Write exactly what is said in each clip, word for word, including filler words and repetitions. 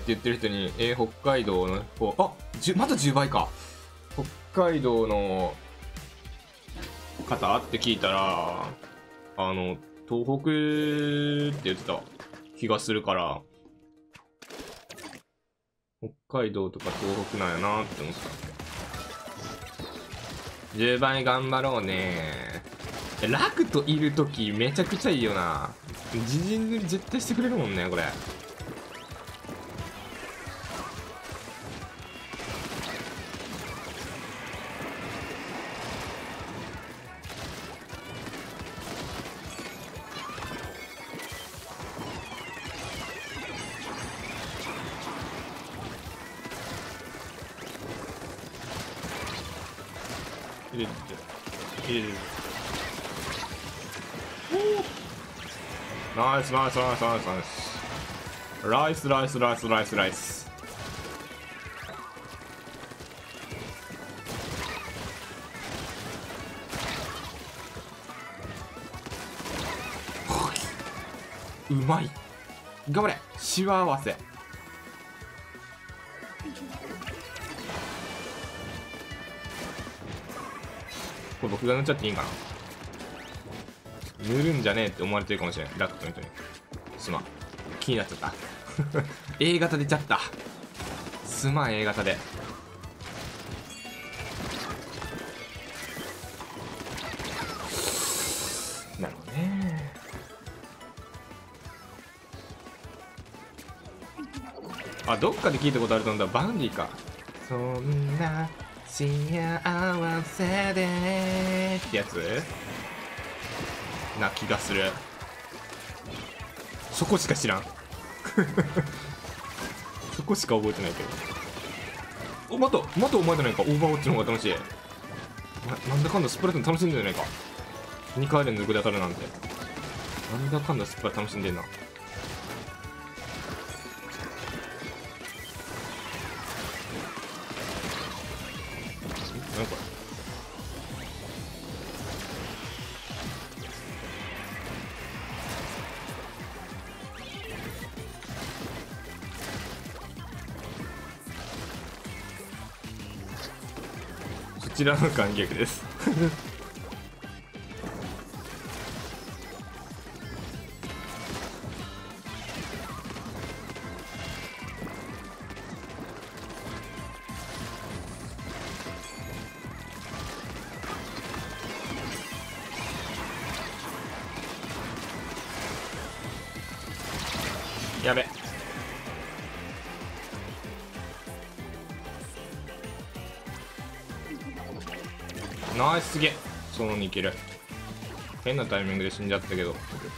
って言ってる人に、えー、北海道の方、あじまたじゅうばいか。北海道の方って聞いたら、あの、東北って言ってた気がするから、北海道とか東北なんやなって思った。じゅうばい頑張ろうね。ラクトいるときめちゃくちゃいいよな。自陣塗り絶対してくれるもんね、これ。入れて入れる。ナイスナイスナイスナイスナイス。ライスライスライスライスライス。うまい。頑張れ。しわ合わせ。これ僕が塗っちゃっていいんかな。塗るんじゃねえって思われてるかもしれない。ラクトの人に。すまん。気になっちゃった。A 型出ちゃった。すまん、A 型で。なるほどね。あ、どっかで聞いたことあると思うんだ。バンディか。そんな幸せでってやつな気がする。そこしか知らん。そこしか覚えてないけど。お、またまたお前じゃないか。オーバーウォッチの方が楽しい。な, なんだかんだスプラトゥーン楽しんでるじゃないか。にかい連続で当たるなんて。なんだかんだスプラ楽しんでんな。なんかそちらの観客です。やべ。ナイス、すげえ。そのにいける。変なタイミングで死んじゃったけど。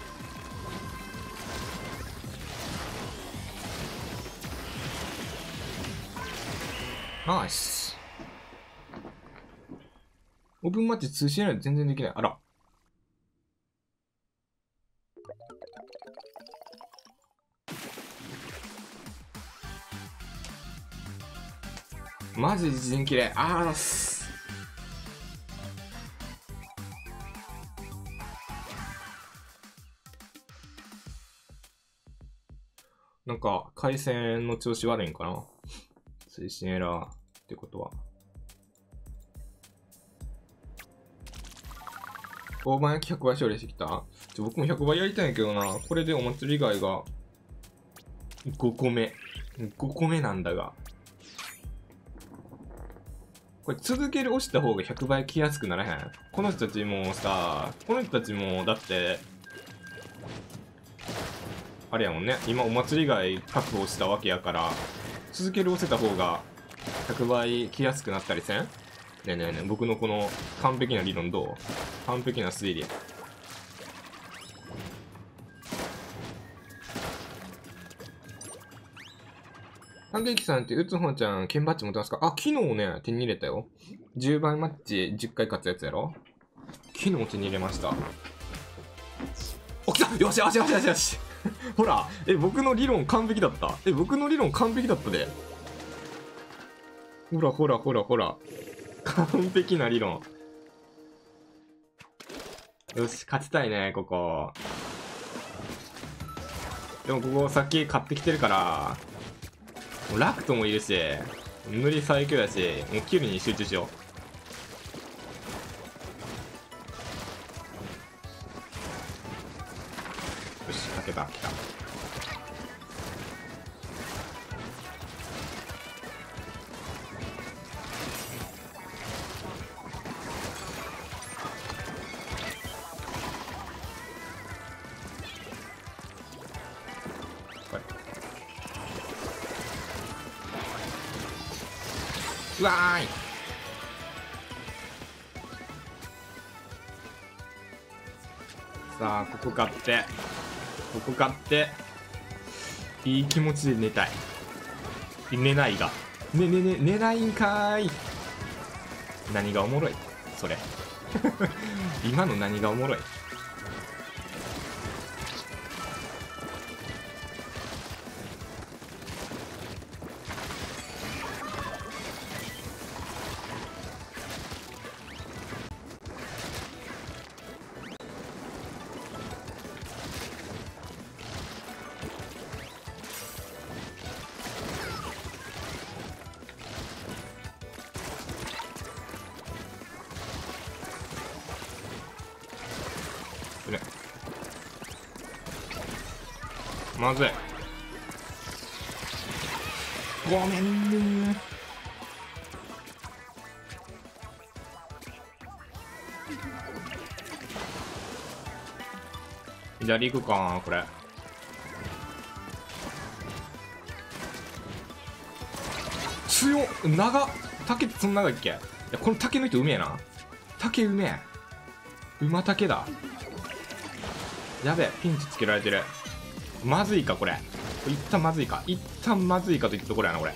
ナイス。オープンマッチ通信ないと全然できない。あら。マジ自陣綺麗。あーす。なんか回線の調子悪いんかな。推進エラーってことは。大判焼きひゃくばい勝利してきた。ちょ僕もひゃくばいやりたいんやけどな。これでお祭り以外がごこめ。ごこめなんだが。これ続ける押した方がひゃくばい来やすくならへん。この人たちもさ、この人たちもだって、あれやもんね。今お祭り以外確保したわけやから、続ける押せた方がひゃくばい来やすくなったりせん？ねえねえねえ、僕のこの完璧な理論どう？完璧な推理。パンケーキさんって、うつほんちゃん、剣バッジ持ってますか？あ、昨日ね、手に入れたよ。じゅうばいマッチじゅっかい勝つやつやろ？昨日手に入れました。お、来た！よしよしよしよしよしほら、え、僕の理論完璧だった。え、僕の理論完璧だったで。ほらほらほらほら。完璧な理論。よし、勝ちたいね、ここ。でもここさっき買ってきてるから、 もうラクトもいるし、塗り最強だし、もうキルに集中しよう。よし、かけた、来た。うわーい。さあ、ここ買って、ここ買って、いい気持ちで寝たい。寝ないが。ねねね、寝ないんかーい。何がおもろいそれ。今の何がおもろい。ね、まずい。ごめんね。左行くかなこれ。強っ。長っ。竹ってそんな長いっけ。いや、この竹の人うめえな。竹うめえ。馬竹だ。やべえ、ピンチつけられてる。まずいかこれ。一旦まずいか。一旦まずいかといったところやなこれ。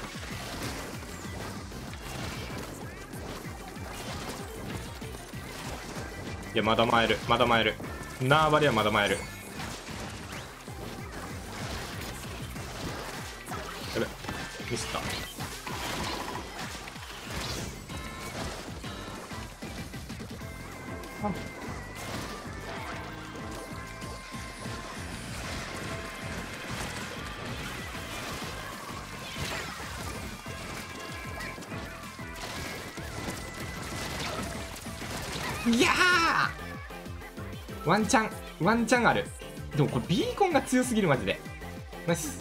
いや、まだ参る、まだ参る。縄張りはまだ参る。やべ、ミスった。あ、いやー、ワンチャンワンチャンある。でもこれビーコンが強すぎるマジで。ナイス。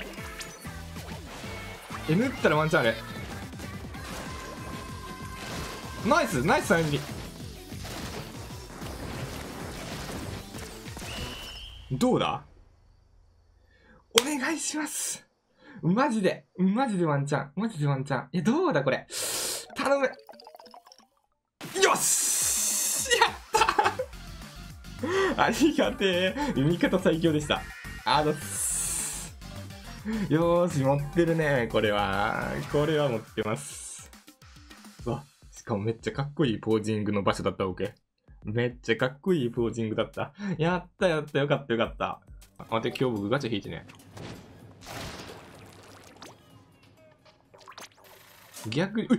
え、縫ったらワンチャンある。ナイスナイス。さんじどうだ。お願いします。マジでマジでワンチャン、マジでワンチャン。え、どうだこれ。頼む。よし、やったありがてえ。読み方最強でした。あざっす。よーし、持ってるね。これはこれは持ってます。うわ、しかもめっちゃかっこいいポージングの場所だった。僕めっちゃかっこいいポージングだった。やったやった、よかったよかった。待って、今日僕ガチャ引いてね。逆に、うっ、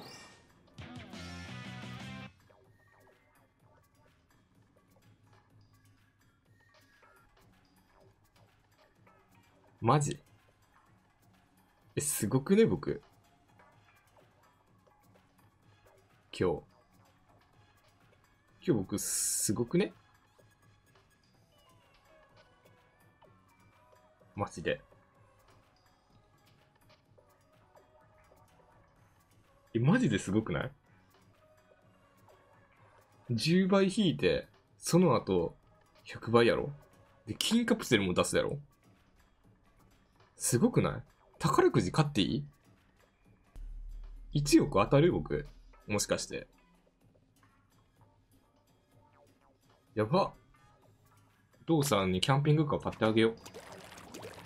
マジえ、すごくね僕。今日今日僕すごくね。マジで。え、マジですごくない？ じゅう 倍引いて、その後、ひゃくばいやろ？で、金カプセルも出すやろ？すごくない？宝くじ買っていい？ いち 億当たる僕。もしかして。やば。お父さんにキャンピングカー買ってあげよう。